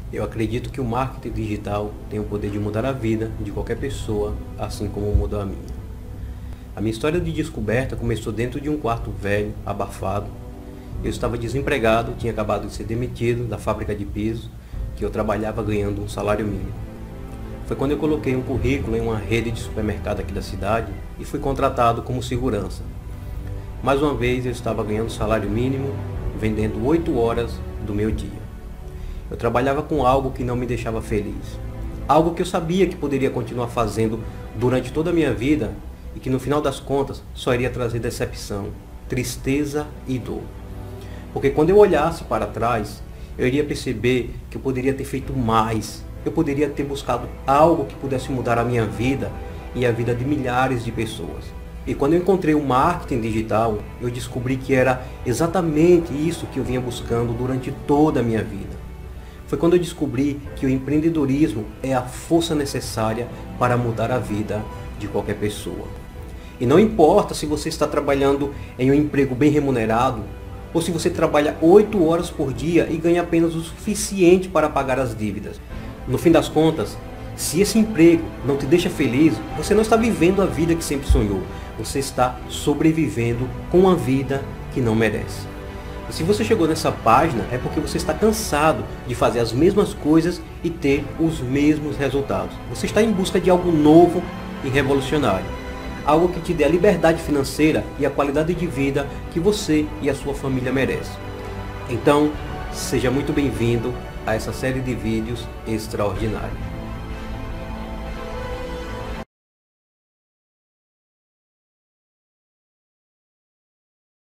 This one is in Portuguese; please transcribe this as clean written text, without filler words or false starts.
Eu acredito que o marketing digital tem o poder de mudar a vida de qualquer pessoa, assim como mudou a minha. A minha história de descoberta começou dentro de um quarto velho, abafado. Eu estava desempregado, tinha acabado de ser demitido da fábrica de piso, que eu trabalhava ganhando um salário mínimo. Foi quando eu coloquei um currículo em uma rede de supermercado aqui da cidade e fui contratado como segurança. Mais uma vez eu estava ganhando salário mínimo, vendendo 8 horas do meu dia. Eu trabalhava com algo que não me deixava feliz. Algo que eu sabia que poderia continuar fazendo durante toda a minha vida e que no final das contas só iria trazer decepção, tristeza e dor. Porque quando eu olhasse para trás, eu iria perceber que eu poderia ter feito mais. Eu poderia ter buscado algo que pudesse mudar a minha vida e a vida de milhares de pessoas. E quando eu encontrei o marketing digital, eu descobri que era exatamente isso que eu vinha buscando durante toda a minha vida. Foi quando eu descobri que o empreendedorismo é a força necessária para mudar a vida de qualquer pessoa. E não importa se você está trabalhando em um emprego bem remunerado, ou se você trabalha 8 horas por dia e ganha apenas o suficiente para pagar as dívidas. No fim das contas, se esse emprego não te deixa feliz, você não está vivendo a vida que sempre sonhou. Você está sobrevivendo com uma vida que não merece. E se você chegou nessa página, é porque você está cansado de fazer as mesmas coisas e ter os mesmos resultados. Você está em busca de algo novo e revolucionário. Algo que te dê a liberdade financeira e a qualidade de vida que você e a sua família merecem. Então, seja muito bem-vindo a essa série de vídeos extraordinária.